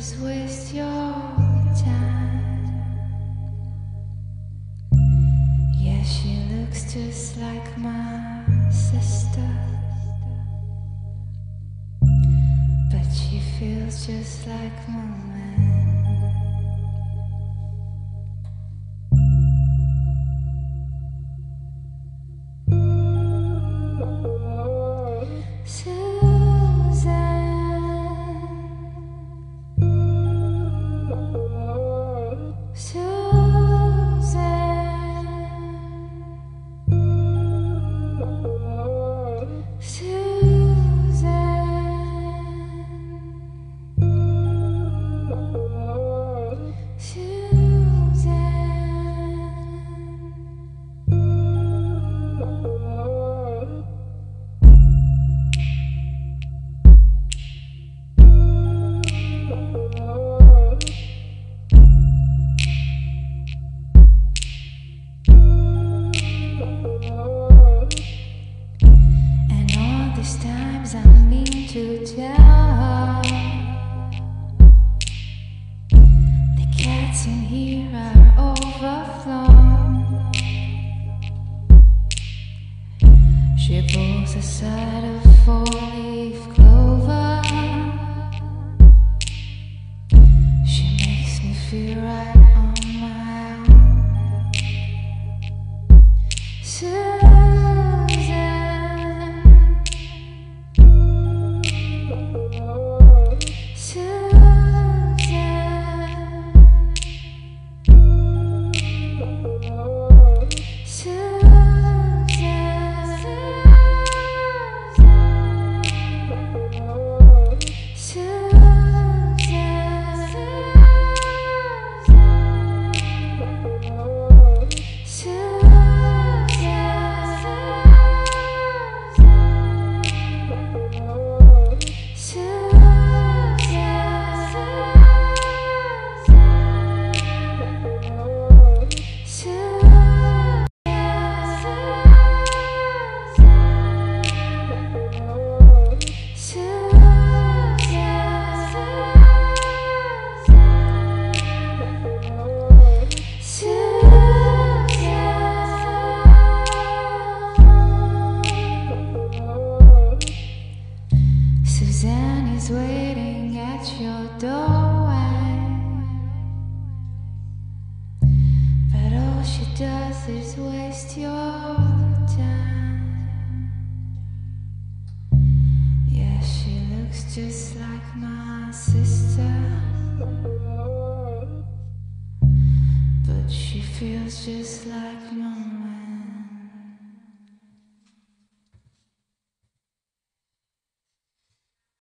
just waste your time. Yeah, she looks just like my sister, but she feels just like my man. To tell her the cats in here are overflown. She pulls aside a four-leaf clover. She makes me feel right on my own. Suzanne is waiting at your doorway, but all she does is waste your time. Yeah, she looks just like my sister, but she feels just like my mom.